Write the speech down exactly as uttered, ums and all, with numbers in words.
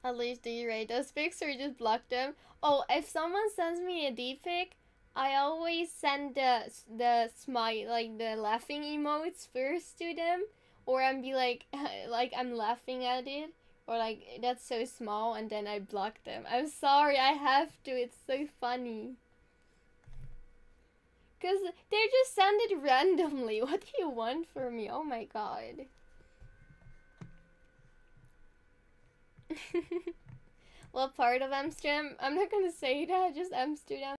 At least do you rate those pics or you just block them? Oh, if someone sends me a D pic, I always send the the smile, like the laughing emotes first to them, or I'm be like like I'm laughing at it, or like that's so small, and then I block them. I'm sorry, I have to. It's so funny. Cause they just send it randomly. What do you want from me? Oh my god. What part of Amsterdam? I'm not gonna say that. Just Amsterdam.